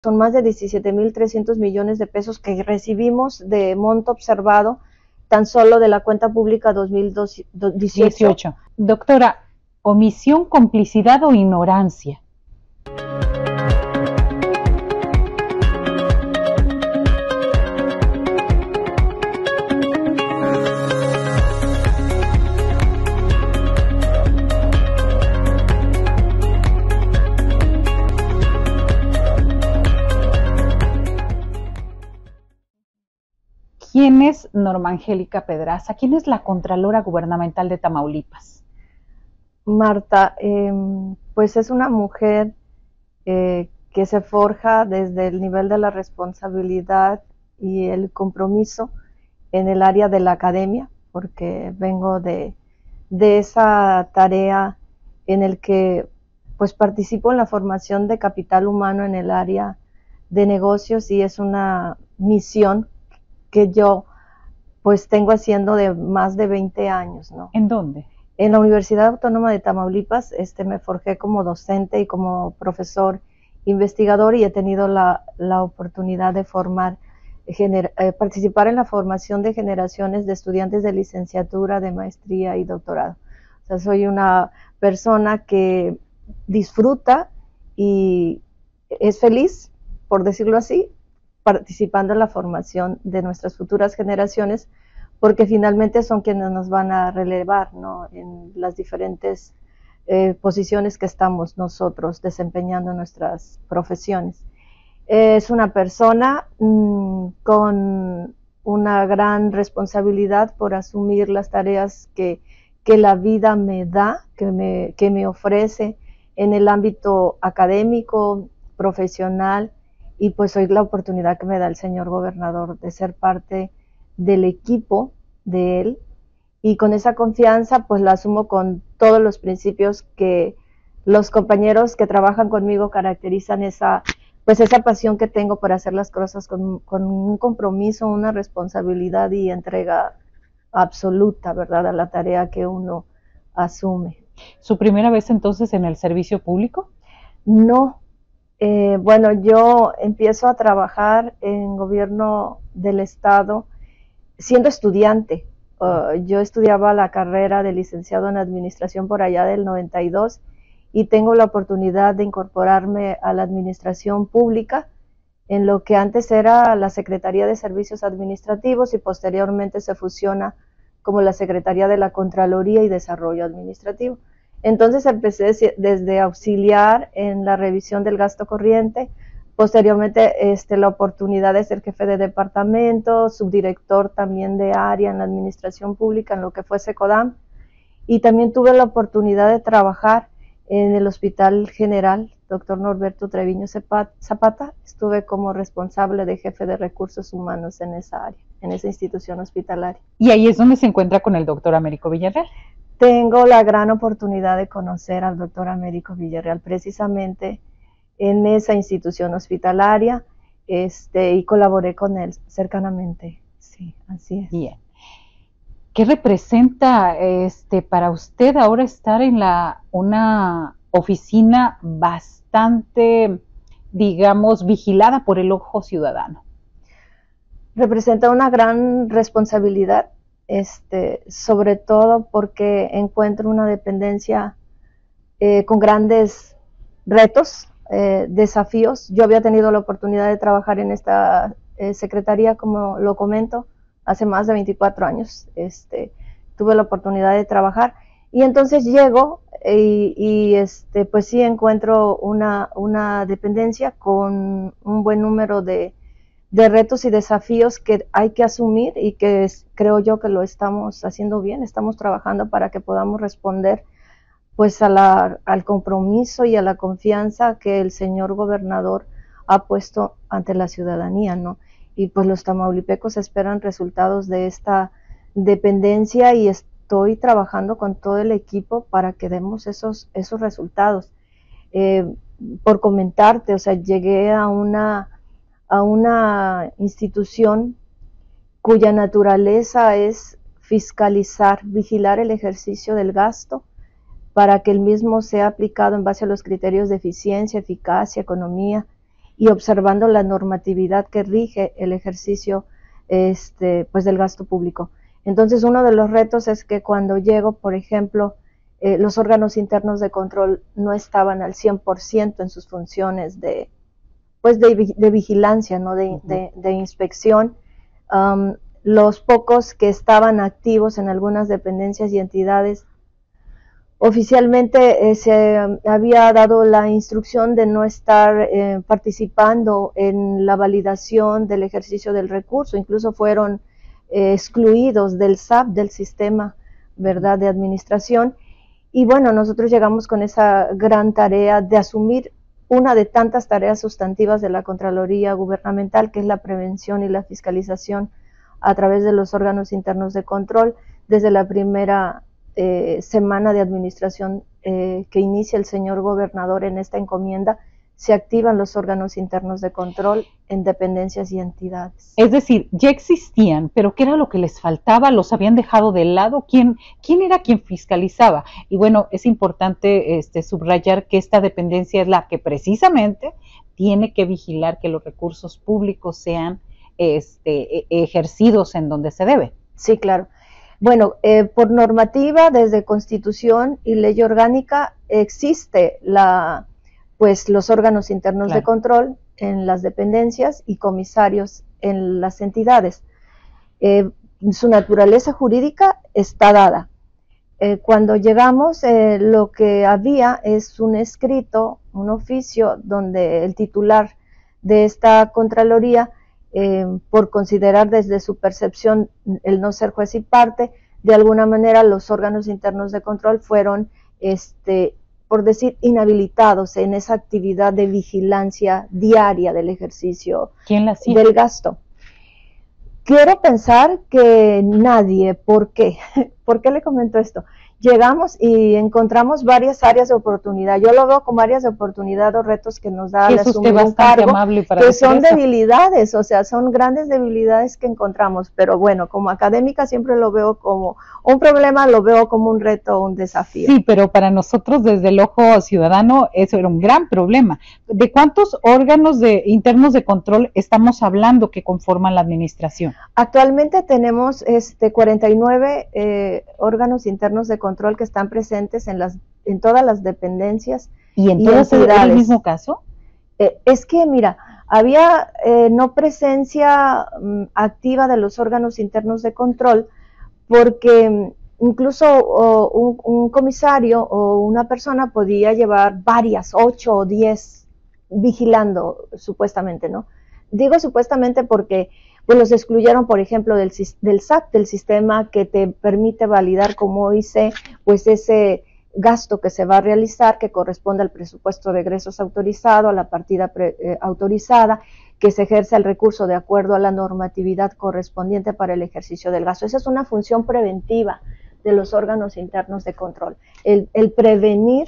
Son más de 17.300 millones de pesos que recibimos de monto observado tan solo de la cuenta pública 2018. Doctora, ¿omisión, complicidad o ignorancia? ¿Quién es Norma Angélica Pedraza? ¿Quién es la Contralora Gubernamental de Tamaulipas? Marta, pues es una mujer que se forja desde el nivel de la responsabilidad y el compromiso en el área de la academia, porque vengo de esa tarea en el que pues participo en la formación de capital humano en el área de negocios, y es una misión que yo pues tengo haciendo de más de 20 años, ¿no? ¿En dónde? En la Universidad Autónoma de Tamaulipas. Me forjé como docente y como profesor investigador, y he tenido la oportunidad de participar en la formación de generaciones de estudiantes de licenciatura, de maestría y doctorado. O sea, soy una persona que disfruta y es feliz, por decirlo así, participando en la formación de nuestras futuras generaciones, porque finalmente son quienes nos van a relevar, ¿no?, en las diferentes posiciones que estamos nosotros desempeñando en nuestras profesiones. Es una persona con una gran responsabilidad por asumir las tareas que la vida me da, que me ofrece en el ámbito académico, profesional, y pues hoy la oportunidad que me da el señor gobernador de ser parte del equipo de él, y con esa confianza pues la asumo con todos los principios que los compañeros que trabajan conmigo caracterizan, esa pasión que tengo por hacer las cosas con un compromiso, una responsabilidad y entrega absoluta, ¿verdad?, a la tarea que uno asume. ¿Su primera vez entonces en el servicio público? No. Bueno, yo empiezo a trabajar en gobierno del estado siendo estudiante. Yo estudiaba la carrera de licenciado en administración por allá del 92, y tengo la oportunidad de incorporarme a la administración pública en lo que antes era la Secretaría de Servicios Administrativos, y posteriormente se fusiona como la Secretaría de la Contraloría y Desarrollo Administrativo. Entonces empecé desde auxiliar en la revisión del gasto corriente, posteriormente la oportunidad de ser jefe de departamento, subdirector también de área en la administración pública en lo que fue Secodam, y también tuve la oportunidad de trabajar en el Hospital General Dr. Norberto Treviño Zapata. Estuve como responsable de jefe de recursos humanos en esa área, en esa institución hospitalaria. ¿Y ahí es donde se encuentra con el doctor Américo Villarreal? Tengo la gran oportunidad de conocer al doctor Américo Villarreal precisamente en esa institución hospitalaria, y colaboré con él cercanamente. Sí, así es. Bien. ¿Qué representa para usted ahora estar en una oficina bastante, digamos, vigilada por el ojo ciudadano? Representa una gran responsabilidad, sobre todo porque encuentro una dependencia con grandes retos, desafíos. Yo había tenido la oportunidad de trabajar en esta secretaría, como lo comento, hace más de 24 años. Tuve la oportunidad de trabajar, y entonces llego y pues sí encuentro una dependencia con un buen número de retos y desafíos que hay que asumir, y que creo yo que lo estamos haciendo bien. Estamos trabajando para que podamos responder pues al compromiso y a la confianza que el señor gobernador ha puesto ante la ciudadanía, ¿no? Y pues los tamaulipecos esperan resultados de esta dependencia, y estoy trabajando con todo el equipo para que demos esos resultados. Por comentarte, o sea, llegué a una institución cuya naturaleza es fiscalizar, vigilar el ejercicio del gasto, para que el mismo sea aplicado en base a los criterios de eficiencia, eficacia, economía, y observando la normatividad que rige el ejercicio pues del gasto público. Entonces, uno de los retos es que cuando llego, por ejemplo, los órganos internos de control no estaban al 100% en sus funciones pues de vigilancia, ¿no? de inspección. Los pocos que estaban activos en algunas dependencias y entidades, oficialmente se había dado la instrucción de no estar participando en la validación del ejercicio del recurso, incluso fueron excluidos del SAP, del sistema, ¿verdad?, de administración. Y bueno, nosotros llegamos con esa gran tarea de asumir una de tantas tareas sustantivas de la Contraloría Gubernamental, que es la prevención y la fiscalización a través de los órganos internos de control. Desde la primera semana de administración que inicia el señor gobernador en esta encomienda, se activan los órganos internos de control en dependencias y entidades. Es decir, ya existían, pero ¿qué era lo que les faltaba? ¿Los habían dejado de lado? ¿Quién era quien fiscalizaba? Y bueno, es importante subrayar que esta dependencia es la que precisamente tiene que vigilar que los recursos públicos sean ejercidos en donde se debe. Sí, claro. Bueno, por normativa, desde Constitución y Ley Orgánica, existe pues los órganos internos de control en las dependencias y comisarios en las entidades. Su naturaleza jurídica está dada. Cuando llegamos, lo que había es un escrito, un oficio, donde el titular de esta Contraloría, por considerar desde su percepción el no ser juez y parte, de alguna manera los órganos internos de control fueron, por decir, inhabilitados en esa actividad de vigilancia diaria del ejercicio del gasto. Quiero pensar que nadie. ¿Por qué? ¿Por qué le comento esto? Llegamos y encontramos varias áreas de oportunidad. Yo lo veo como áreas de oportunidad o retos que nos da al asumir un cargo, que son debilidades, o sea, son grandes debilidades que encontramos. Pero bueno, como académica siempre lo veo como un problema, lo veo como un reto, un desafío. Sí, pero para nosotros desde el ojo ciudadano eso era un gran problema. ¿De cuántos órganos internos de control estamos hablando que conforman la administración? Actualmente tenemos 49 órganos internos de control que están presentes en todas las dependencias. ¿Y en todas era el mismo caso? Es que, mira, había no presencia activa de los órganos internos de control, porque incluso un comisario o una persona podía llevar varias, 8 o 10 vigilando, supuestamente, ¿no? Digo supuestamente porque pues los excluyeron, por ejemplo, del SAT, del sistema que te permite validar como OIC, pues ese gasto que se va a realizar, que corresponde al presupuesto de egresos autorizado, a la partida autorizada, que se ejerce el recurso de acuerdo a la normatividad correspondiente para el ejercicio del gasto. Esa es una función preventiva de los órganos internos de control, el prevenir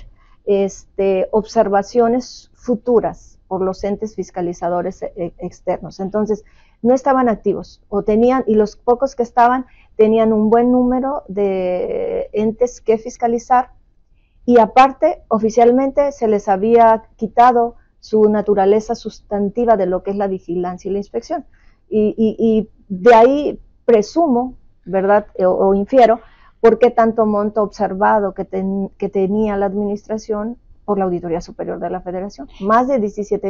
observaciones futuras por los entes fiscalizadores externos. Entonces, no estaban activos, y los pocos que estaban tenían un buen número de entes que fiscalizar, y aparte, oficialmente se les había quitado su naturaleza sustantiva de lo que es la vigilancia y la inspección. Y de ahí presumo, ¿verdad?, o infiero, por qué tanto monto observado que tenía la administración por la Auditoría Superior de la Federación. Más de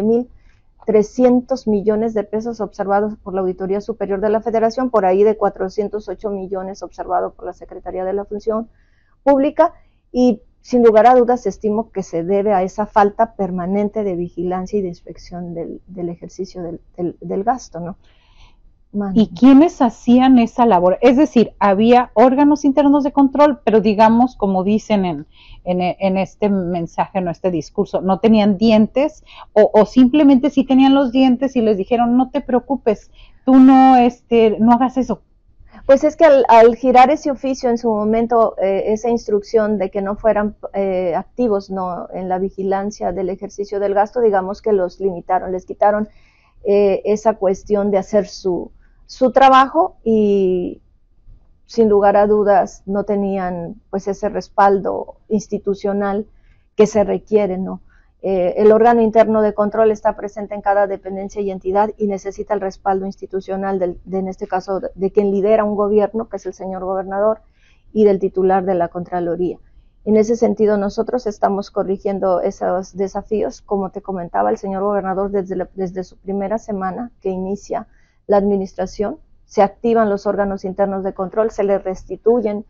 17,300 millones de pesos observados por la Auditoría Superior de la Federación, por ahí de 408 millones observados por la Secretaría de la Función Pública, y sin lugar a dudas estimo que se debe a esa falta permanente de vigilancia y de inspección del ejercicio del gasto, ¿no? ¿Y quiénes hacían esa labor? Es decir, había órganos internos de control, pero digamos, como dicen en este mensaje, en este discurso, no tenían dientes, o simplemente sí tenían los dientes y les dijeron, no te preocupes, tú no hagas eso. Pues es que al girar ese oficio en su momento, esa instrucción de que no fueran activos en la vigilancia del ejercicio del gasto, digamos que los limitaron, les quitaron esa cuestión de hacer su trabajo, y sin lugar a dudas no tenían pues ese respaldo institucional que se requiere, ¿no? El órgano interno de control está presente en cada dependencia y entidad y necesita el respaldo institucional, en este caso, de quien lidera un gobierno, que es el señor gobernador, y del titular de la Contraloría. En ese sentido, nosotros estamos corrigiendo esos desafíos. Como te comentaba, el señor gobernador, desde su primera semana que inicia la administración, se activan los órganos internos de control, se le restituyen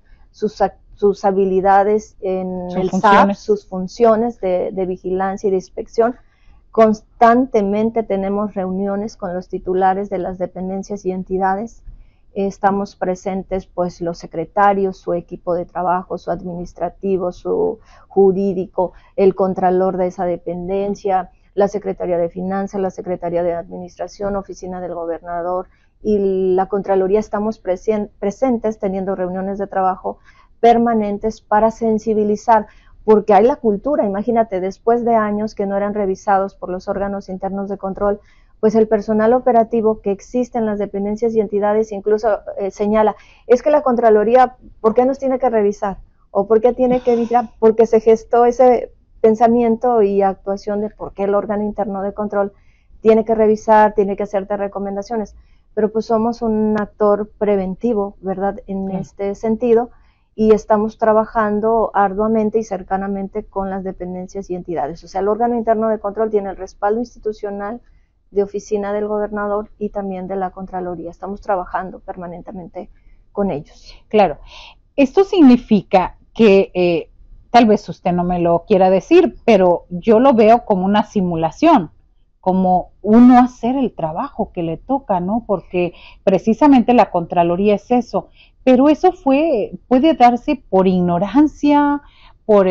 sus habilidades en el SAP, sus funciones de vigilancia y de inspección. Constantemente tenemos reuniones con los titulares de las dependencias y entidades. Estamos presentes, pues, los secretarios, su equipo de trabajo, su administrativo, su jurídico, el contralor de esa dependencia, la Secretaría de Finanzas, la Secretaría de Administración, Oficina del Gobernador y la Contraloría. Estamos presentes teniendo reuniones de trabajo permanentes para sensibilizar, porque hay la cultura, imagínate, después de años que no eran revisados por los órganos internos de control, pues el personal operativo que existe en las dependencias y entidades incluso señala, es que la Contraloría, ¿por qué nos tiene que revisar? ¿O por qué tiene que vigilar? Porque se gestó ese pensamiento y actuación de por qué el órgano interno de control tiene que revisar, tiene que hacerte recomendaciones. Pero pues somos un actor preventivo, ¿verdad? En este sentido, y estamos trabajando arduamente y cercanamente con las dependencias y entidades. O sea, el órgano interno de control tiene el respaldo institucional de oficina del gobernador y también de la Contraloría. Estamos trabajando permanentemente con ellos. Claro. Esto significa que, tal vez usted no me lo quiera decir, pero yo lo veo como una simulación, como uno hacer el trabajo que le toca, ¿no? Porque precisamente la Contraloría es eso, pero eso puede darse por ignorancia, por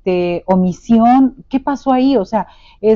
omisión. ¿Qué pasó ahí? O sea,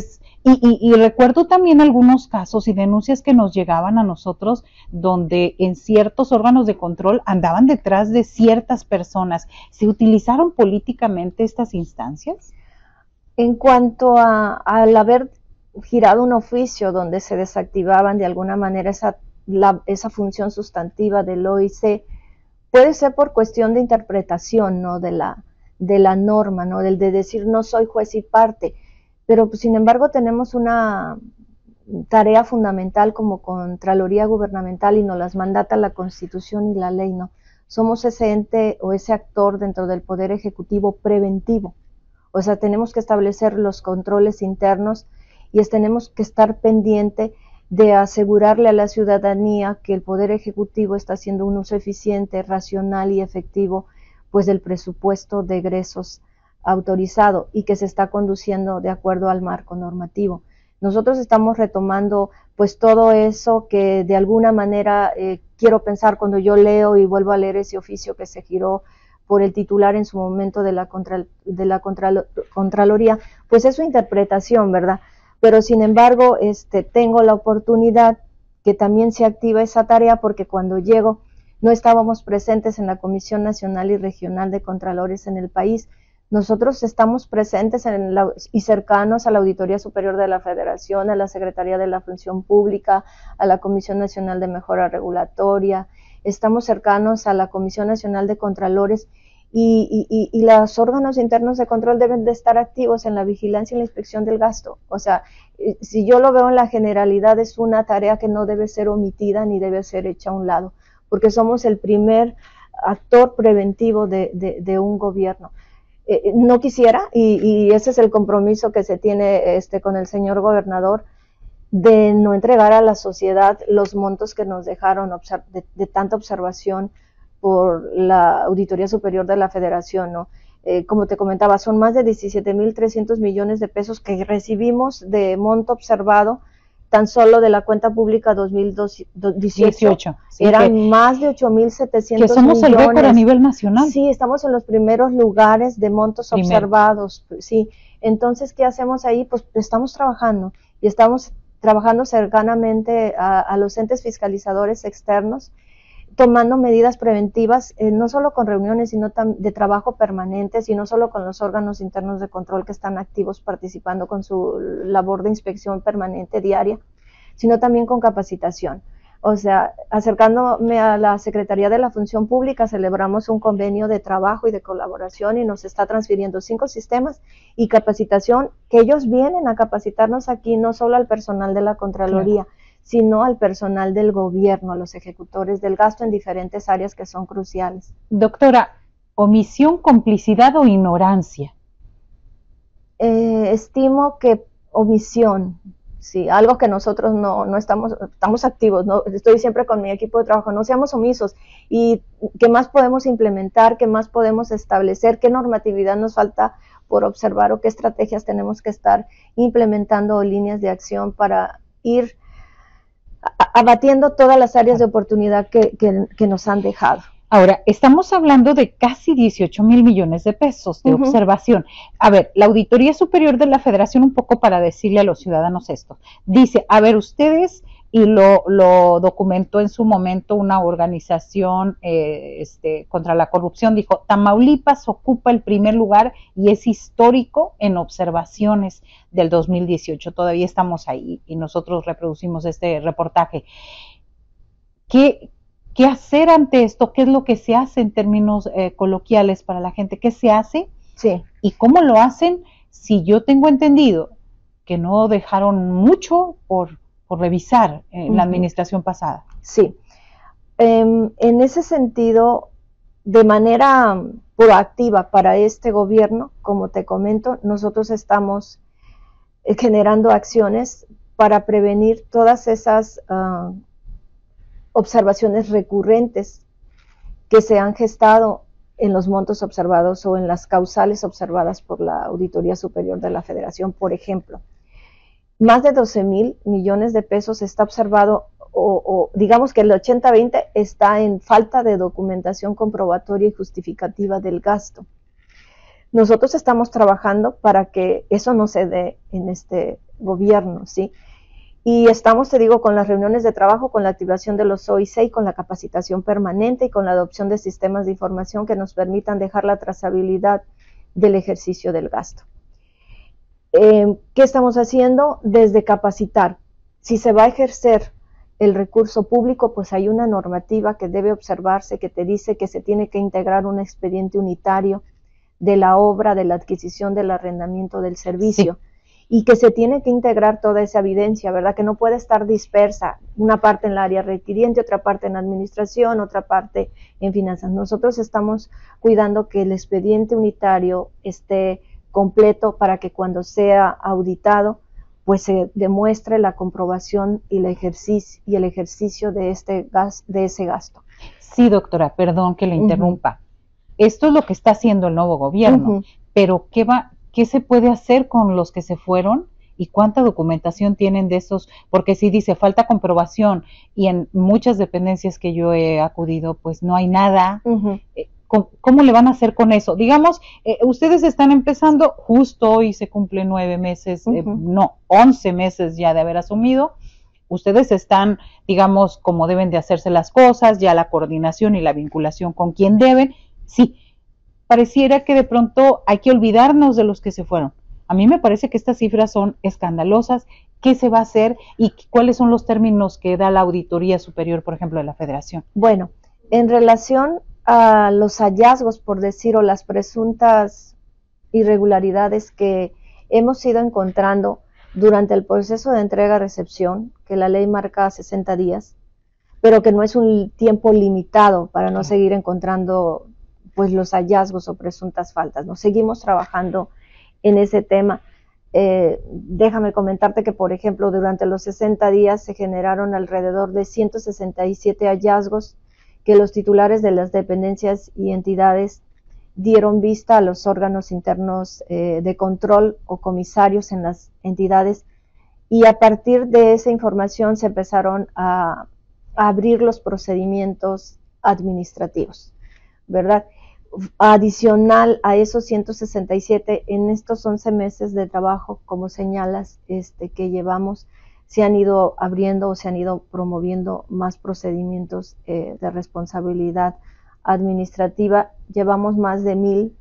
y recuerdo también algunos casos y denuncias que nos llegaban a nosotros donde en ciertos órganos de control andaban detrás de ciertas personas. ¿Se utilizaron políticamente estas instancias? En cuanto al haber girado un oficio donde se desactivaban de alguna manera esa función sustantiva del OIC, puede ser por cuestión de interpretación, ¿no? de la norma, ¿no? de decir no soy juez y parte, pero pues, sin embargo tenemos una tarea fundamental como Contraloría Gubernamental y nos las mandata la Constitución y la ley, ¿no? Somos ese ente o ese actor dentro del Poder Ejecutivo preventivo, o sea, tenemos que establecer los controles internos y tenemos que estar pendiente de asegurarle a la ciudadanía que el Poder Ejecutivo está haciendo un uso eficiente, racional y efectivo, pues, del presupuesto de egresos autorizado y que se está conduciendo de acuerdo al marco normativo. Nosotros estamos retomando, pues, todo eso que de alguna manera quiero pensar cuando yo leo y vuelvo a leer ese oficio que se giró por el titular en su momento de la Contraloría, pues es su interpretación, ¿verdad? Pero sin embargo, tengo la oportunidad que también se activa esa tarea porque cuando llego no estábamos presentes en la Comisión Nacional y Regional de Contralores en el país. Nosotros estamos presentes y cercanos a la Auditoría Superior de la Federación, a la Secretaría de la Función Pública, a la Comisión Nacional de Mejora Regulatoria, estamos cercanos a la Comisión Nacional de Contralores y los órganos internos de control deben de estar activos en la vigilancia y la inspección del gasto. O sea, si yo lo veo en la generalidad, es una tarea que no debe ser omitida ni debe ser hecha a un lado, porque somos el primer actor preventivo de un gobierno. No quisiera, y ese es el compromiso que se tiene con el señor gobernador, de no entregar a la sociedad los montos que nos dejaron de tanta observación por la Auditoría Superior de la Federación, ¿no? Como te comentaba, son más de 17,300 millones de pesos que recibimos de monto observado tan solo de la cuenta pública 2018. Sí, eran más de 8,700 millones. Que somos el récord a nivel nacional. Sí, estamos en los primeros lugares de montos observados. Sí, entonces, ¿qué hacemos ahí? Pues estamos trabajando y estamos trabajando cercanamente a los entes fiscalizadores externos, tomando medidas preventivas, no solo con reuniones sino de trabajo permanentes y no solo con los órganos internos de control que están activos participando con su labor de inspección permanente diaria, sino también con capacitación. O sea, acercándome a la Secretaría de la Función Pública, celebramos un convenio de trabajo y de colaboración y nos está transfiriendo 5 sistemas y capacitación, que ellos vienen a capacitarnos aquí, no solo al personal de la Contraloría, claro, sino al personal del gobierno, a los ejecutores del gasto en diferentes áreas que son cruciales. Doctora, ¿omisión, complicidad o ignorancia? Estimo que omisión. Sí, algo que nosotros no estamos activos, ¿no? Estoy siempre con mi equipo de trabajo, no seamos omisos. ¿Y qué más podemos implementar? ¿Qué más podemos establecer? ¿Qué normatividad nos falta por observar o qué estrategias tenemos que estar implementando o líneas de acción para ir abatiendo todas las áreas de oportunidad que nos han dejado? Ahora, estamos hablando de casi 18,000 millones de pesos de observación. A ver, la Auditoría Superior de la Federación, un poco para decirle a los ciudadanos esto, dice, a ver, ustedes, y lo documentó en su momento una organización contra la corrupción, dijo, Tamaulipas ocupa el primer lugar y es histórico en observaciones del 2018. Todavía estamos ahí y nosotros reproducimos este reportaje. ¿Qué hacer ante esto? ¿Qué es lo que se hace en términos coloquiales para la gente? ¿Qué se hace? Sí. ¿Y cómo lo hacen? Si yo tengo entendido que no dejaron mucho por revisar en la administración pasada. Sí. En ese sentido, de manera proactiva para este gobierno, como te comento, nosotros estamos generando acciones para prevenir todas esas observaciones recurrentes que se han gestado en los montos observados o en las causales observadas por la Auditoría Superior de la Federación. Por ejemplo, más de 12,000 millones de pesos está observado o digamos que el 80-20 está en falta de documentación comprobatoria y justificativa del gasto. Nosotros estamos trabajando para que eso no se dé en este gobierno, ¿sí? Y estamos, te digo, con las reuniones de trabajo, con la activación de los OIC y con la capacitación permanente y con la adopción de sistemas de información que nos permitan dejar la trazabilidad del ejercicio del gasto. ¿Qué estamos haciendo? Desde capacitar. Si se va a ejercer el recurso público, pues hay una normativa que debe observarse que te dice que se tiene que integrar un expediente unitario de la obra, de la adquisición, del arrendamiento del servicio. Sí. Y que se tiene que integrar toda esa evidencia, ¿verdad? Que no puede estar dispersa, una parte en el área requiriente, otra parte en administración, otra parte en finanzas. Nosotros estamos cuidando que el expediente unitario esté completo para que cuando sea auditado, pues se demuestre la comprobación y el ejercicio de ese gasto. Sí, doctora, perdón que le interrumpa. Esto es lo que está haciendo el nuevo gobierno, pero ¿qué se puede hacer con los que se fueron y cuánta documentación tienen de esos? Porque si dice falta comprobación y en muchas dependencias que yo he acudido, pues no hay nada. ¿Cómo le van a hacer con eso? Digamos, ustedes están empezando, justo hoy se cumplen 9 meses, 11 meses ya de haber asumido. Ustedes están, digamos, como deben de hacerse las cosas, ya la coordinación y la vinculación con quien deben. Sí, pareciera que de pronto hay que olvidarnos de los que se fueron. A mí me parece que estas cifras son escandalosas. ¿Qué se va a hacer y cuáles son los términos que da la Auditoría Superior, por ejemplo, de la Federación? Bueno, en relación a los hallazgos, por decir, o las presuntas irregularidades que hemos ido encontrando durante el proceso de entrega-recepción, que la ley marca 60 días, pero que no es un tiempo limitado para no seguir encontrando pues los hallazgos o presuntas faltas. Nos seguimos trabajando en ese tema. Déjame comentarte que, por ejemplo, durante los 60 días se generaron alrededor de 167 hallazgos que los titulares de las dependencias y entidades dieron vista a los órganos internos de control o comisarios en las entidades, y a partir de esa información se empezaron a abrir los procedimientos administrativos, ¿verdad? Adicional a esos 167, en estos 11 meses de trabajo, como señalas, que llevamos, se han ido abriendo o se han ido promoviendo más procedimientos de responsabilidad administrativa. Llevamos más de 1,000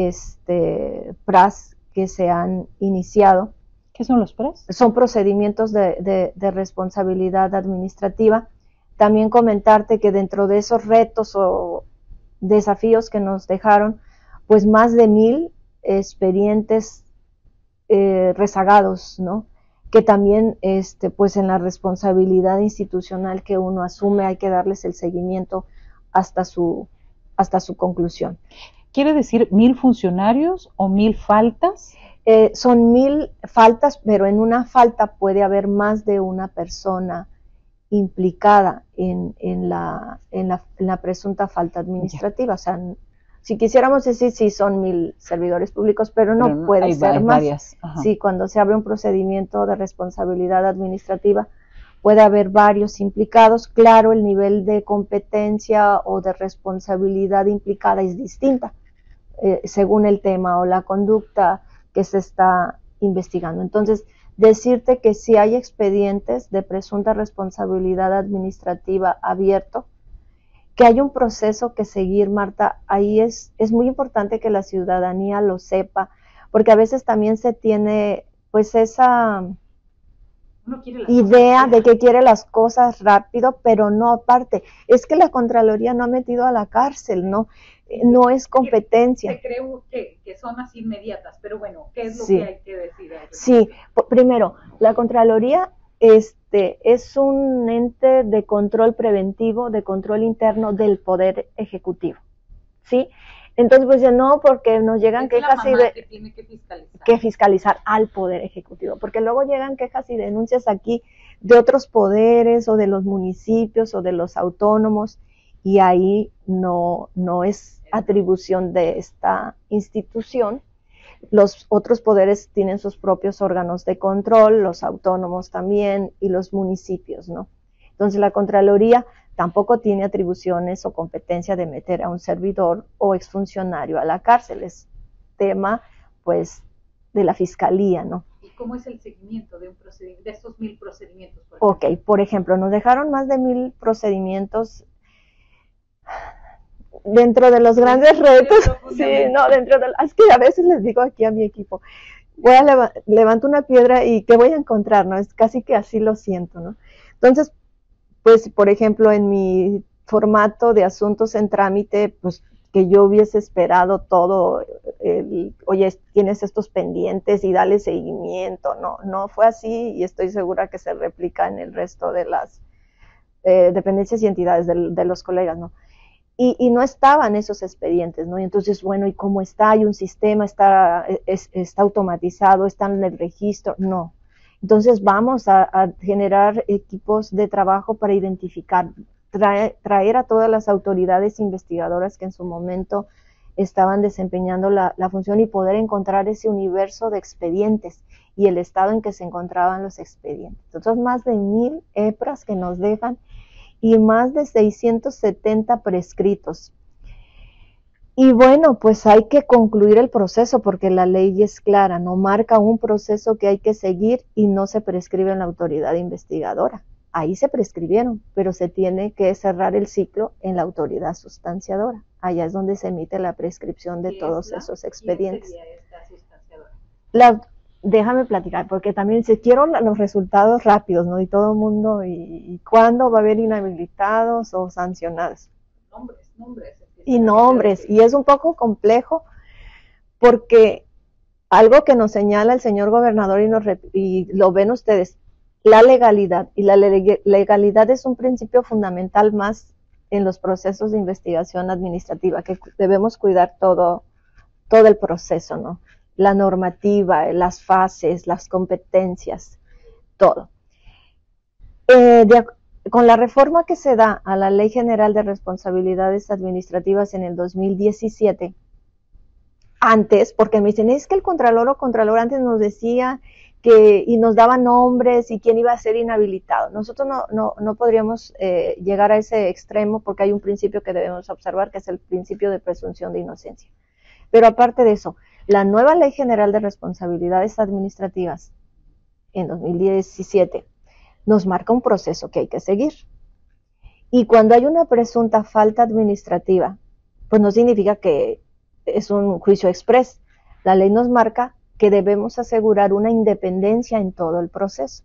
PRAS que se han iniciado. ¿Qué son los PRAS? Son procedimientos de responsabilidad administrativa. también comentarte que dentro de esos retos o desafíos que nos dejaron, pues más de 1000 expedientes rezagados, ¿no? Que también, pues en la responsabilidad institucional que uno asume, hay que darles el seguimiento hasta su conclusión. ¿Quiere decir 1000 funcionarios o 1000 faltas? Son 1000 faltas, pero en una falta puede haber más de una persona implicada en la presunta falta administrativa. O sea, si quisiéramos decir sí son 1000 servidores públicos, pero no puede ser más. Sí, cuando se abre un procedimiento de responsabilidad administrativa, puede haber varios implicados. Claro, el nivel de competencia o de responsabilidad implicada es distinta según el tema o la conducta que se está investigando. Entonces, decirte que si hay expedientes de presunta responsabilidad administrativa abierto, que hay un proceso que seguir, Marta, ahí es muy importante que la ciudadanía lo sepa, porque a veces también se tiene pues esa idea de que quiere las cosas rápido, pero no, aparte, es que la Contraloría no ha metido a la cárcel, ¿no? No es competencia. Se cree que son así inmediatas, pero bueno, ¿qué es lo que hay que decir? Sí, primero, la Contraloría es un ente de control preventivo, de control interno del Poder Ejecutivo, ¿sí? Entonces, pues no, porque nos llegan quejas y que tiene que fiscalizar al Poder Ejecutivo, porque luego llegan quejas y denuncias aquí de otros poderes o de los municipios o de los autónomos, y ahí no es atribución de esta institución. Los otros poderes tienen sus propios órganos de control, los autónomos también y los municipios, ¿no? Entonces la Contraloría tampoco tiene atribuciones o competencia de meter a un servidor o exfuncionario a la cárcel, es tema pues de la Fiscalía, ¿no? ¿Y cómo es el seguimiento de estos 1000 procedimientos? Por ejemplo, nos dejaron más de 1000 procedimientos dentro de los grandes retos, sí, no, es que a veces les digo aquí a mi equipo, levanto una piedra y ¿qué voy a encontrar? ¿No? Es casi que así lo siento, ¿no? Entonces, pues, por ejemplo, en mi formato de asuntos en trámite, pues, que yo hubiese esperado todo, oye, tienes estos pendientes y dale seguimiento, no fue así, y estoy segura que se replica en el resto de las dependencias y entidades de los colegas, ¿no? Y no estaban esos expedientes, ¿no? Y entonces, bueno, ¿y cómo está? ¿Hay un sistema? ¿Está automatizado? ¿Está en el registro? No. Entonces vamos a generar equipos de trabajo para identificar, traer a todas las autoridades investigadoras que en su momento estaban desempeñando la función y poder encontrar ese universo de expedientes y el estado en que se encontraban los expedientes. Entonces, más de 1000 EPRAs que nos dejan y más de 670 prescritos. Y bueno, pues hay que concluir el proceso porque la ley es clara, no marca un proceso que hay que seguir y no se prescribe en la autoridad investigadora. Ahí se prescribieron, pero se tiene que cerrar el ciclo en la autoridad sustanciadora. Allá es donde se emite la prescripción de todos esos expedientes. Déjame platicar, porque también si quiero los resultados rápidos, ¿no? Y todo el mundo, ¿y cuándo va a haber inhabilitados o sancionados? Nombres, y es un poco complejo, porque algo que nos señala el señor gobernador y lo ven ustedes, la legalidad, y la legalidad es un principio fundamental más en los procesos de investigación administrativa, que debemos cuidar todo el proceso, ¿no? La normativa, las fases, las competencias, todo. Con la reforma que se da a la Ley General de Responsabilidades Administrativas en el 2017, antes, porque me dicen, es que el Contralor o Contralor antes nos decía y nos daba nombres y quién iba a ser inhabilitado. Nosotros no podríamos llegar a ese extremo porque hay un principio que debemos observar, que es el principio de presunción de inocencia. Pero aparte de eso, la nueva Ley General de Responsabilidades Administrativas en 2017 nos marca un proceso que hay que seguir. Y cuando hay una presunta falta administrativa, pues no significa que es un juicio exprés. La ley nos marca que debemos asegurar una independencia en todo el proceso.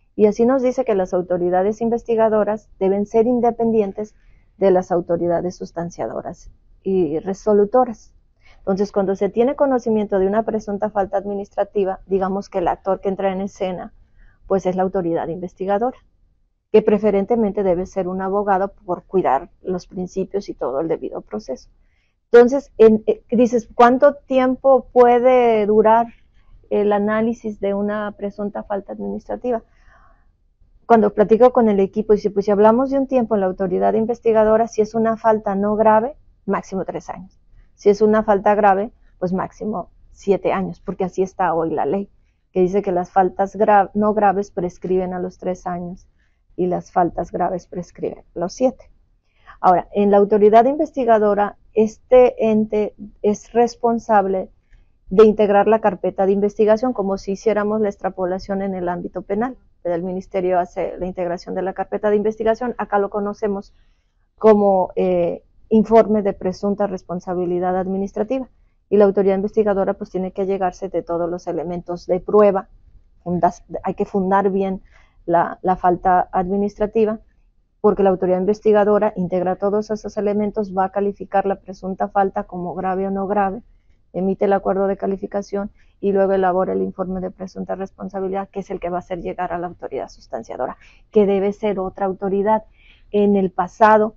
Y así nos dice que las autoridades investigadoras deben ser independientes de las autoridades sustanciadoras y resolutoras. Entonces, cuando se tiene conocimiento de una presunta falta administrativa, digamos que el actor que entra en escena, pues es la autoridad investigadora, que preferentemente debe ser un abogado por cuidar los principios y todo el debido proceso. Entonces, dices, ¿cuánto tiempo puede durar el análisis de una presunta falta administrativa? Cuando platico con el equipo, dice, pues si hablamos de un tiempo en la autoridad investigadora, si es una falta no grave, máximo 3 años. Si es una falta grave, pues máximo 7 años, porque así está hoy la ley, que dice que las faltas no graves prescriben a los 3 años y las faltas graves prescriben a los 7. Ahora, en la autoridad investigadora, este ente es responsable de integrar la carpeta de investigación, como si hiciéramos la extrapolación en el ámbito penal. El ministerio hace la integración de la carpeta de investigación, acá lo conocemos como informe de presunta responsabilidad administrativa, y la autoridad investigadora pues tiene que allegarse de todos los elementos de prueba, hay que fundar bien la falta administrativa, porque la autoridad investigadora integra todos esos elementos, va a calificar la presunta falta como grave o no grave, emite el acuerdo de calificación y luego elabora el informe de presunta responsabilidad, que es el que va a hacer llegar a la autoridad sustanciadora, que debe ser otra autoridad. En el pasado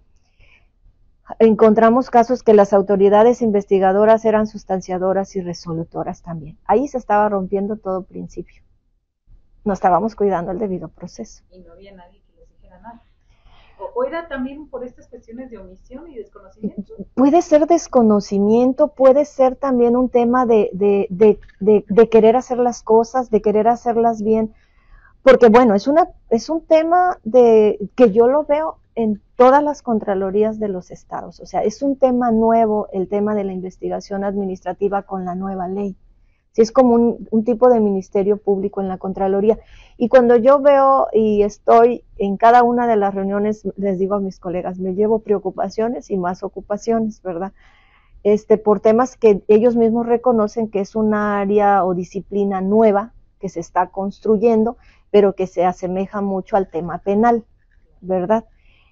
encontramos casos que las autoridades investigadoras eran sustanciadoras y resolutoras también. Ahí se estaba rompiendo todo principio. No estábamos cuidando el debido proceso. Y no había nadie que les dijera nada. ¿O era también por estas cuestiones de omisión y desconocimiento? Puede ser desconocimiento, puede ser también un tema de querer hacer las cosas, de querer hacerlas bien, porque bueno, es un tema que yo lo veo en todas las contralorías de los estados, o sea, es un tema nuevo el tema de la investigación administrativa con la nueva ley. Sí, es como un tipo de ministerio público en la Contraloría. Y cuando yo veo y estoy en cada una de las reuniones, les digo a mis colegas, me llevo preocupaciones y más ocupaciones, ¿verdad? Por temas que ellos mismos reconocen que es una área o disciplina nueva que se está construyendo, pero que se asemeja mucho al tema penal, ¿verdad?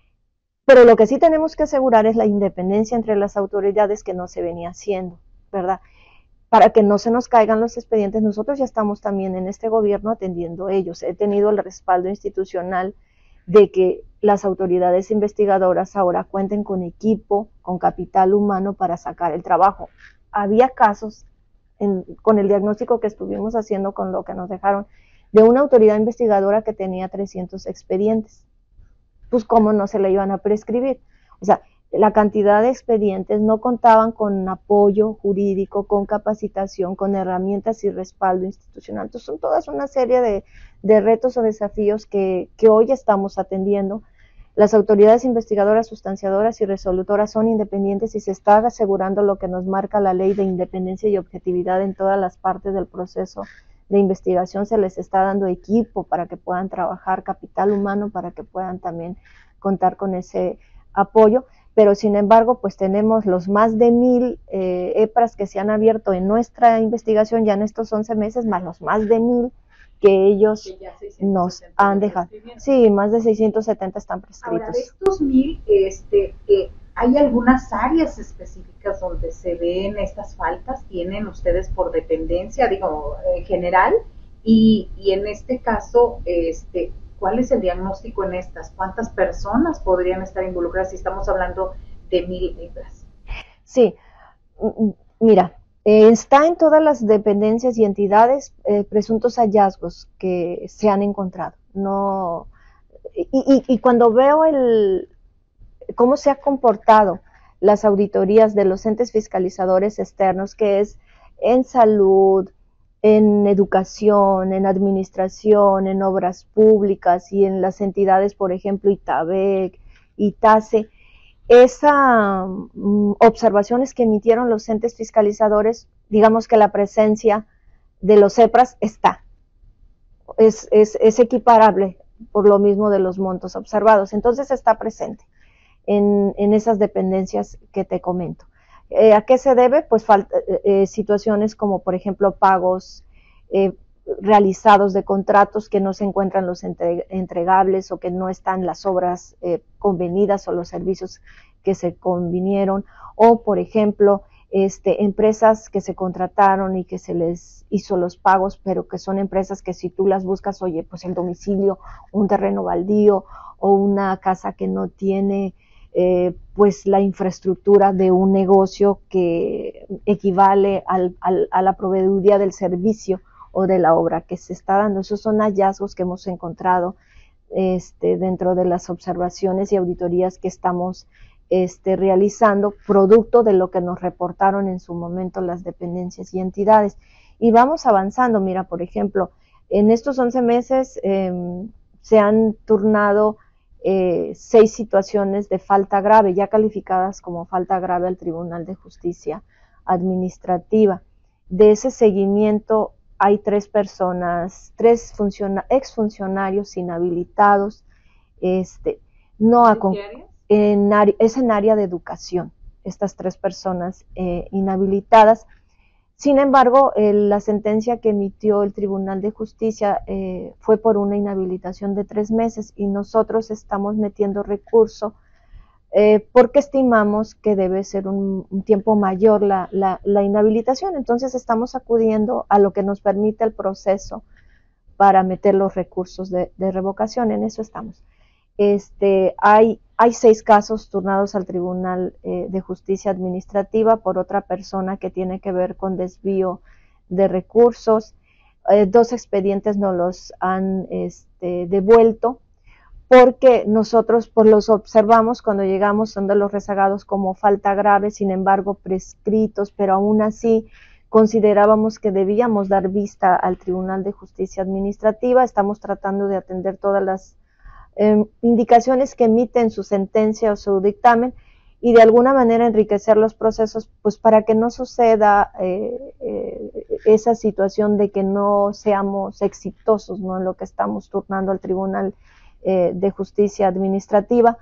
Pero lo que sí tenemos que asegurar es la independencia entre las autoridades, que no se venía haciendo, ¿verdad? Para que no se nos caigan los expedientes. Nosotros ya estamos también en este gobierno atendiendo ellos. He tenido el respaldo institucional de que las autoridades investigadoras ahora cuenten con equipo, con capital humano para sacar el trabajo. Había casos, con el diagnóstico que estuvimos haciendo, con lo que nos dejaron, de una autoridad investigadora que tenía 300 expedientes. Pues cómo no se le iban a prescribir. O sea, la cantidad de expedientes no contaban con apoyo jurídico, con capacitación, con herramientas y respaldo institucional. Entonces son todas una serie de retos o desafíos que hoy estamos atendiendo. Las autoridades investigadoras, sustanciadoras y resolutoras son independientes y se está asegurando lo que nos marca la ley de independencia y objetividad en todas las partes del proceso de investigación. Se les está dando equipo para que puedan trabajar, capital humano para que puedan también contar con ese apoyo. Pero sin embargo, pues tenemos los más de 1000 EPRAs que se han abierto en nuestra investigación ya en estos 11 meses, más los más de 1000 que ellos nos han dejado. Sí, más de 670 están prescritos. Ahora, de estos 1000, ¿hay algunas áreas específicas donde se ven estas faltas? ¿Tienen ustedes por dependencia, digo, en general? Y en este caso, ¿cuál es el diagnóstico en estas? ¿Cuántas personas podrían estar involucradas si estamos hablando de 1000 EPRAs? Sí, mira, está en todas las dependencias y entidades presuntos hallazgos que se han encontrado. No, y cuando veo cómo se ha comportado las auditorías de los entes fiscalizadores externos, que es en salud, en educación, en administración, en obras públicas y en las entidades, por ejemplo, ITABEC, ITASE, esas observaciones que emitieron los entes fiscalizadores, digamos que la presencia de los EPRAs está, es equiparable por lo mismo de los montos observados, entonces está presente en esas dependencias que te comento. ¿A qué se debe? Pues situaciones como, por ejemplo, pagos realizados de contratos que no se encuentran los entregables o que no están las obras convenidas o los servicios que se convinieron, o por ejemplo empresas que se contrataron y que se les hizo los pagos, pero que son empresas que si tú las buscas, oye, pues el domicilio, un terreno baldío o una casa que no tiene pues la infraestructura de un negocio que equivale a la proveeduría del servicio o de la obra que se está dando. Esos son hallazgos que hemos encontrado dentro de las observaciones y auditorías que estamos realizando, producto de lo que nos reportaron en su momento las dependencias y entidades. Y vamos avanzando. Mira, por ejemplo, en estos 11 meses se han turnado 6 situaciones de falta grave, ya calificadas como falta grave al Tribunal de Justicia Administrativa. De ese seguimiento hay 3 personas, 3 exfuncionarios inhabilitados, no es en área de educación, estas 3 personas inhabilitadas. Sin embargo, la sentencia que emitió el Tribunal de Justicia fue por una inhabilitación de 3 meses y nosotros estamos metiendo recurso porque estimamos que debe ser un tiempo mayor la inhabilitación. Entonces estamos acudiendo a lo que nos permite el proceso para meter los recursos de revocación. En eso estamos. Hay 6 casos turnados al Tribunal de Justicia Administrativa por otra persona que tiene que ver con desvío de recursos. 2 expedientes nos los han devuelto porque nosotros pues los observamos cuando llegamos, son de los rezagados como falta grave, sin embargo prescritos, pero aún así considerábamos que debíamos dar vista al Tribunal de Justicia Administrativa. Estamos tratando de atender todas las indicaciones que emiten su sentencia o su dictamen y de alguna manera enriquecer los procesos, pues para que no suceda esa situación de que no seamos exitosos, ¿no?, en lo que estamos turnando al Tribunal de Justicia Administrativa.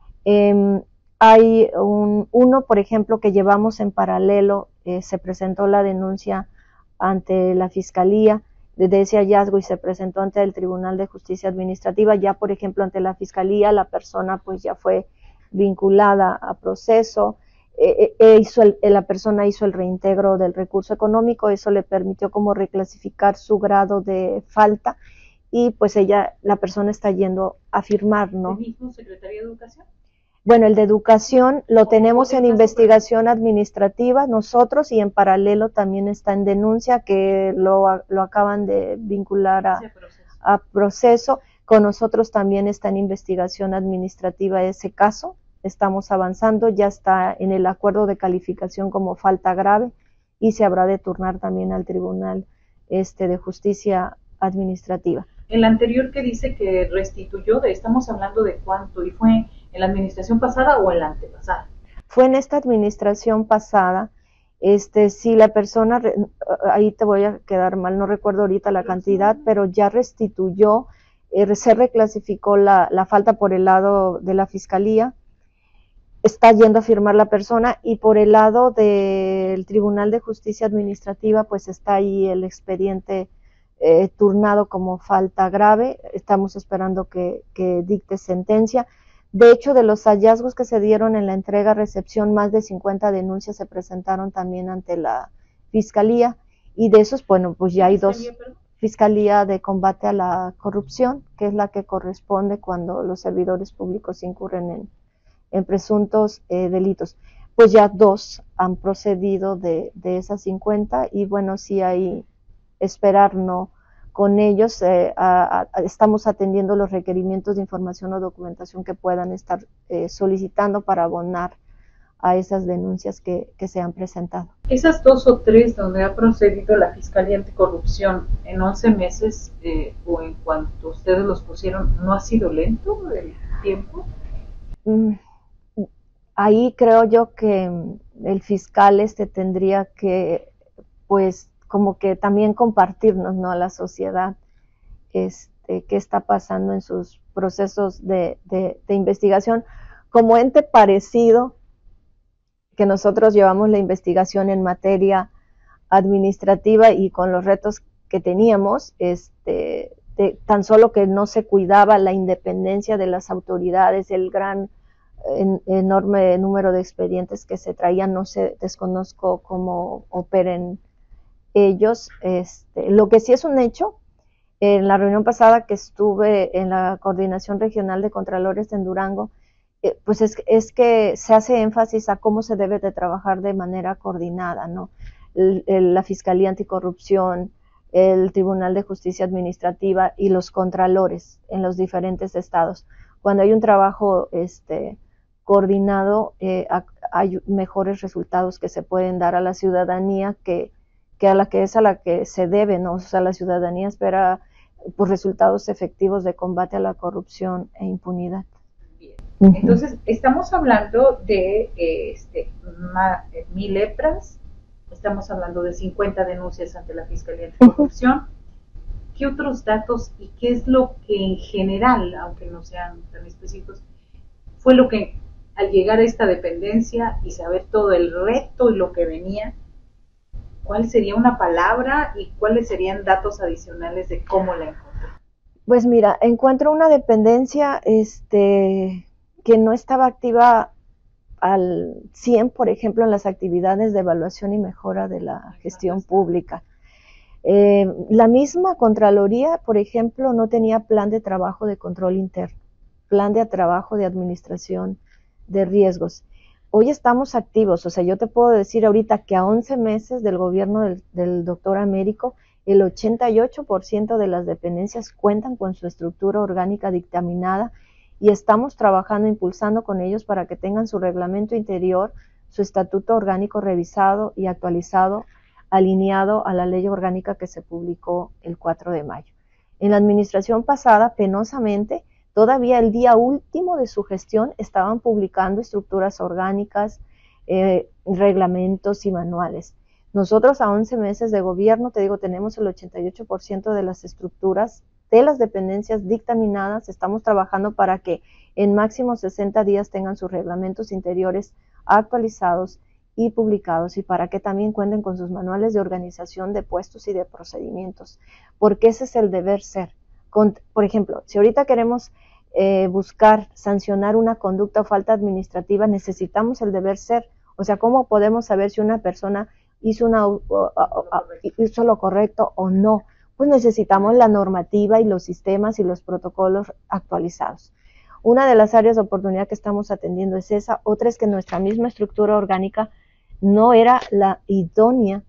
Hay uno, por ejemplo, que llevamos en paralelo, se presentó la denuncia ante la Fiscalía de ese hallazgo y se presentó ante el Tribunal de Justicia Administrativa. Ya, por ejemplo, ante la Fiscalía, la persona pues ya fue vinculada a proceso, la persona hizo el reintegro del recurso económico, eso le permitió como reclasificar su grado de falta y pues la persona está yendo a firmar, ¿no? ¿El mismo secretario de Educación? Bueno, el de Educación lo tenemos en investigación administrativa nosotros y en paralelo también está en denuncia que lo acaban de vincular a proceso. Con nosotros también está en investigación administrativa ese caso. Estamos avanzando, ya está en el acuerdo de calificación como falta grave y se habrá de turnar también al Tribunal de Justicia Administrativa. El anterior que dice que restituyó, estamos hablando de cuánto, ¿y fue en la administración pasada o en la antepasada? Fue en esta administración pasada. Si la persona, ahí te voy a quedar mal, no recuerdo ahorita la cantidad, pero ya restituyó, se reclasificó la falta por el lado de la Fiscalía, está yendo a firmar la persona, y por el lado del Tribunal de Justicia Administrativa, pues está ahí el expediente turnado como falta grave. Estamos esperando que dicte sentencia. De hecho, de los hallazgos que se dieron en la entrega-recepción, más de 50 denuncias se presentaron también ante la Fiscalía, y de esos, bueno, pues ya hay 2. Fiscalía de Combate a la Corrupción, que es la que corresponde cuando los servidores públicos incurren en presuntos delitos. Pues ya 2 han procedido de esas 50, y bueno, sí hay esperar, ¿no? Con ellos estamos atendiendo los requerimientos de información o documentación que puedan estar solicitando para abonar a esas denuncias que se han presentado. Esas 2 o 3 donde ha procedido la Fiscalía Anticorrupción en 11 meses o en cuanto ustedes los pusieron, ¿no ha sido lento el tiempo? Ahí creo yo que el fiscal tendría que, pues, como que también compartirnos, ¿no?, a la sociedad, qué está pasando en sus procesos de investigación. Como ente parecido, que nosotros llevamos la investigación en materia administrativa y con los retos que teníamos, tan solo que no se cuidaba la independencia de las autoridades, el gran enorme número de expedientes que se traían, no sé, desconozco cómo operen ellos. Lo que sí es un hecho, en la reunión pasada que estuve en la Coordinación Regional de Contralores en Durango, pues es que se hace énfasis a cómo se debe de trabajar de manera coordinada, ¿no? La Fiscalía Anticorrupción, el Tribunal de Justicia Administrativa y los contralores en los diferentes estados. Cuando hay un trabajo coordinado, hay mejores resultados que se pueden dar a la ciudadanía que a la que se debe, ¿no? O sea, la ciudadanía espera pues, resultados efectivos de combate a la corrupción e impunidad. Bien. Entonces, estamos hablando de 1,000 lepras, estamos hablando de 50 denuncias ante la Fiscalía Anticorrupción. ¿Qué otros datos y qué es lo que en general, aunque no sean tan específicos, fue lo que al llegar a esta dependencia y saber todo el reto y lo que venía, cuál sería una palabra y cuáles serían datos adicionales de cómo la encontré? Pues mira, encuentro una dependencia que no estaba activa al 100, por ejemplo, en las actividades de evaluación y mejora de la gestión pública. La misma Contraloría, por ejemplo, no tenía plan de trabajo de control interno, plan de trabajo de administración de riesgos. Hoy estamos activos, o sea, yo te puedo decir ahorita que a 11 meses del gobierno del doctor Américo, el 88% de las dependencias cuentan con su estructura orgánica dictaminada y estamos trabajando, impulsando con ellos para que tengan su reglamento interior, su estatuto orgánico revisado y actualizado, alineado a la ley orgánica que se publicó el 4 de mayo. En la administración pasada, penosamente, todavía el día último de su gestión estaban publicando estructuras orgánicas, reglamentos y manuales. Nosotros a 11 meses de gobierno, te digo, tenemos el 88% de las estructuras de las dependencias dictaminadas. Estamos trabajando para que en máximo 60 días tengan sus reglamentos interiores actualizados y publicados y para que también cuenten con sus manuales de organización de puestos y de procedimientos, porque ese es el deber ser. Por ejemplo, si ahorita queremos buscar sancionar una conducta o falta administrativa, necesitamos el deber ser. O sea, ¿cómo podemos saber si una persona hizo lo correcto o no? Pues necesitamos la normativa y los sistemas y los protocolos actualizados. Una de las áreas de oportunidad que estamos atendiendo es esa. Otra es que nuestra misma estructura orgánica no era la idónea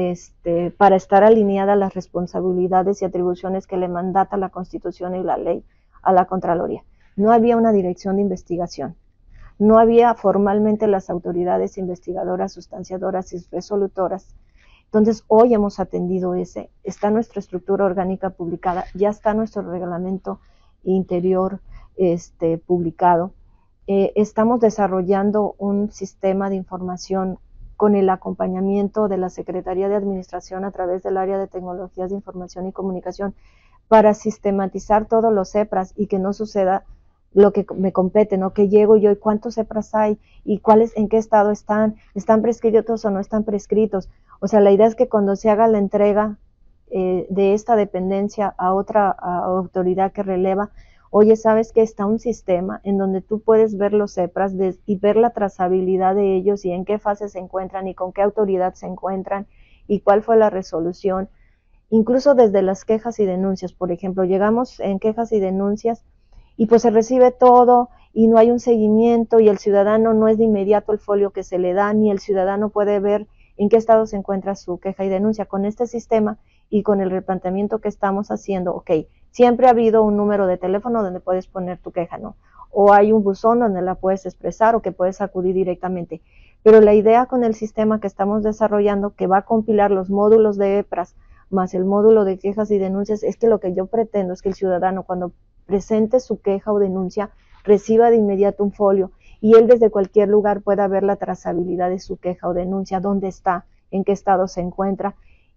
para estar alineada a las responsabilidades y atribuciones que le mandata la Constitución y la ley a la Contraloría. No había una dirección de investigación, no había formalmente las autoridades investigadoras, sustanciadoras y resolutoras. Entonces, hoy hemos atendido está nuestra estructura orgánica publicada, ya está nuestro reglamento interior publicado. Estamos desarrollando un sistema de información con el acompañamiento de la Secretaría de Administración a través del área de Tecnologías de Información y Comunicación para sistematizar todos los CEPRAS y que no suceda lo que me compete, ¿no? Que llego yo y cuántos CEPRAS hay y cuáles, en qué estado están prescritos o no están prescritos. O sea, la idea es que cuando se haga la entrega de esta dependencia a otra autoridad que releva, oye, ¿sabes que está un sistema en donde tú puedes ver los CEPRAS y ver la trazabilidad de ellos y en qué fase se encuentran y con qué autoridad se encuentran y cuál fue la resolución? Incluso desde las quejas y denuncias, por ejemplo, llegamos en quejas y denuncias y pues se recibe todo y no hay un seguimiento y el ciudadano no es de inmediato el folio que se le da, ni el ciudadano puede ver en qué estado se encuentra su queja y denuncia. Con este sistema y con el replanteamiento que estamos haciendo, ok, siempre ha habido un número de teléfono donde puedes poner tu queja, ¿no? O hay un buzón donde la puedes expresar o que puedes acudir directamente. Pero la idea con el sistema que estamos desarrollando, que va a compilar los módulos de EPRAS más el módulo de quejas y denuncias, es que lo que yo pretendo es que el ciudadano cuando presente su queja o denuncia reciba de inmediato un folio y él desde cualquier lugar pueda ver la trazabilidad de su queja o denuncia, dónde está, en qué estado se encuentra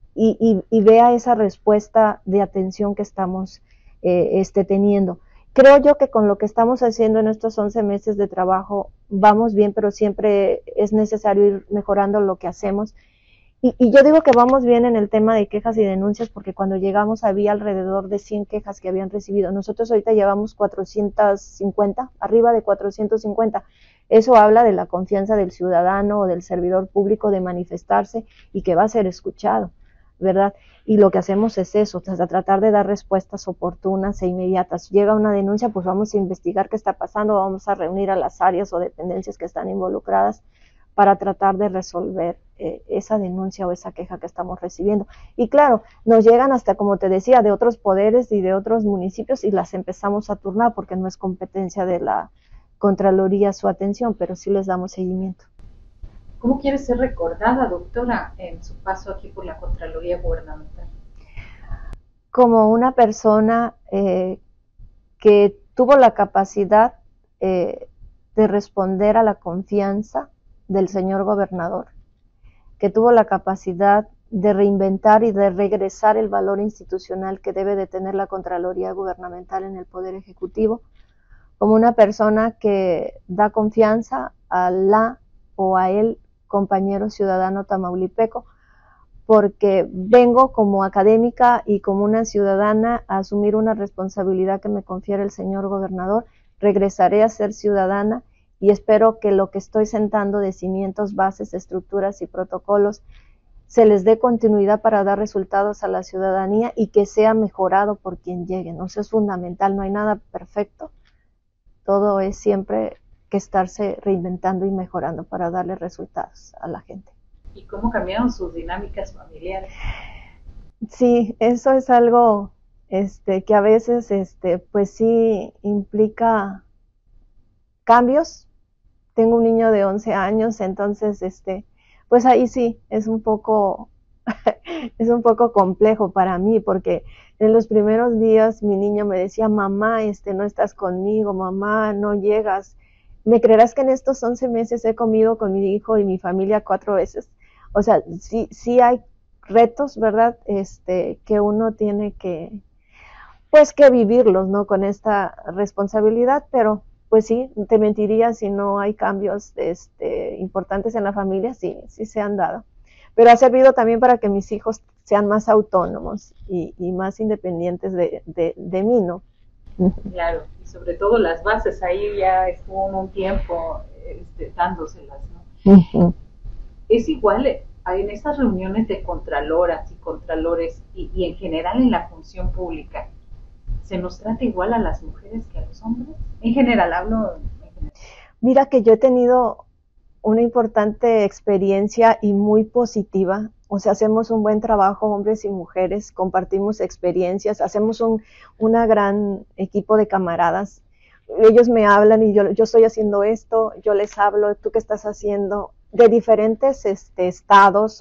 y vea esa respuesta de atención que estamos teniendo. Creo yo que con lo que estamos haciendo en estos 11 meses de trabajo vamos bien, pero siempre es necesario ir mejorando lo que hacemos. Y yo digo que vamos bien en el tema de quejas y denuncias porque cuando llegamos había alrededor de 100 quejas que habían recibido. Nosotros ahorita llevamos 450, arriba de 450. Eso habla de la confianza del ciudadano o del servidor público de manifestarse y que va a ser escuchado, ¿verdad? Y lo que hacemos es eso, o sea, tratar de dar respuestas oportunas e inmediatas. Llega una denuncia, pues vamos a investigar qué está pasando, vamos a reunir a las áreas o dependencias que están involucradas para tratar de resolver esa denuncia o esa queja que estamos recibiendo. Y claro, nos llegan hasta, como te decía, de otros poderes y de otros municipios y las empezamos a turnar porque no es competencia de la Contraloría su atención, pero sí les damos seguimiento. ¿Cómo quiere ser recordada, doctora, en su paso aquí por la Contraloría Gubernamental? Como una persona que tuvo la capacidad de responder a la confianza del señor gobernador, que tuvo la capacidad de reinventar y de regresar el valor institucional que debe de tener la Contraloría Gubernamental en el Poder Ejecutivo, como una persona que da confianza a la o a el compañero ciudadano tamaulipeco, porque vengo como académica y como una ciudadana a asumir una responsabilidad que me confiere el señor gobernador. Regresaré a ser ciudadana y espero que lo que estoy sentando de cimientos, bases, estructuras y protocolos se les dé continuidad para dar resultados a la ciudadanía y que sea mejorado por quien llegue. ¿No? Eso es fundamental, no hay nada perfecto. Todo es siempre que estarse reinventando y mejorando para darle resultados a la gente. ¿Y cómo cambiaron sus dinámicas familiares? Sí, eso es algo que a veces pues sí implica cambios. Tengo un niño de 11 años, entonces pues ahí sí es un poco es un poco complejo para mí porque en los primeros días mi niño me decía, mamá, no estás conmigo, mamá, no llegas. ¿Me creerás que en estos 11 meses he comido con mi hijo y mi familia 4 veces? O sea, sí hay retos, ¿verdad? Que uno tiene pues que vivirlos, ¿no? Con esta responsabilidad, pero pues sí, te mentiría si no hay cambios importantes en la familia, sí se han dado. Pero ha servido también para que mis hijos sean más autónomos y más independientes de mí, ¿no? Claro, y sobre todo las bases, ahí ya estuvo un tiempo dándoselas, ¿no? Uh-huh. Es igual en estas reuniones de contraloras y contralores y en general en la función pública, ¿se nos trata igual a las mujeres que a los hombres? En general, hablo en general. Mira que yo he tenido una importante experiencia y muy positiva. O sea, hacemos un buen trabajo, hombres y mujeres, compartimos experiencias, hacemos una gran equipo de camaradas. Ellos me hablan y yo estoy haciendo esto, yo les hablo, ¿tú qué estás haciendo? De diferentes estados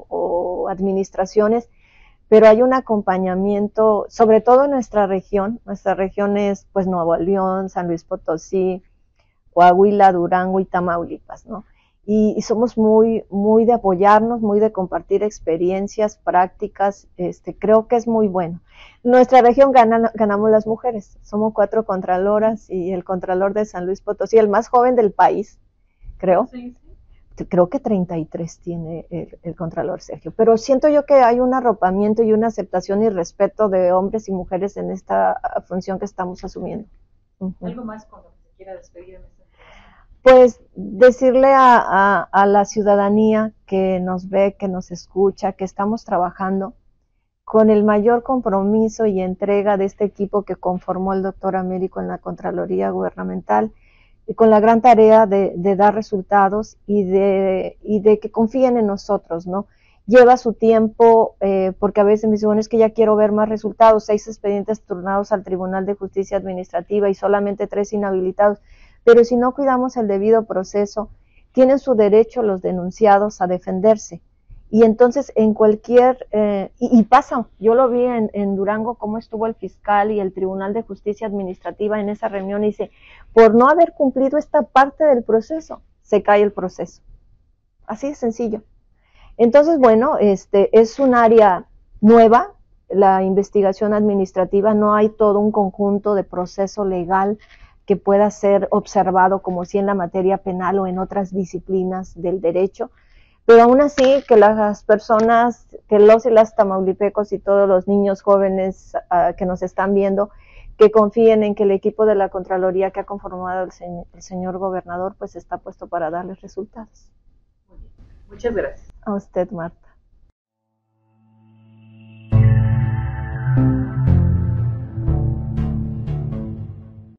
o administraciones, pero hay un acompañamiento, sobre todo en nuestra región es pues Nuevo León, San Luis Potosí, Coahuila, Durango y Tamaulipas, ¿no? Y somos muy de apoyarnos, muy de compartir experiencias, prácticas, creo que es muy bueno. Nuestra región ganamos las mujeres, somos 4 contraloras y el contralor de San Luis Potosí, el más joven del país, creo. Sí. Creo que 33 tiene el contralor Sergio, pero siento yo que hay un arropamiento y una aceptación y respeto de hombres y mujeres en esta función que estamos asumiendo. ¿Algo más con lo que se quiera despedir? Pues decirle a la ciudadanía que nos ve, que nos escucha, que estamos trabajando con el mayor compromiso y entrega de este equipo que conformó el doctor Américo en la Contraloría Gubernamental, y con la gran tarea de dar resultados y de que confíen en nosotros, ¿no? Lleva su tiempo, porque a veces me dicen, bueno, es que ya quiero ver más resultados, 6 expedientes turnados al Tribunal de Justicia Administrativa y solamente 3 inhabilitados, pero si no cuidamos el debido proceso, tienen su derecho los denunciados a defenderse. Y entonces en cualquier, y pasa, yo lo vi en Durango, cómo estuvo el fiscal y el Tribunal de Justicia Administrativa en esa reunión, y dice, por no haber cumplido esta parte del proceso, se cae el proceso. Así de sencillo. Entonces, bueno, es un área nueva, la investigación administrativa, no hay todo un conjunto de proceso legal que pueda ser observado como si en la materia penal o en otras disciplinas del derecho, Pero aún así, que las personas, que los y las tamaulipecos y todos los niños jóvenes que nos están viendo, que confíen en que el equipo de la Contraloría que ha conformado el señor gobernador, pues está puesto para darles resultados. Muchas gracias. A usted, Marta.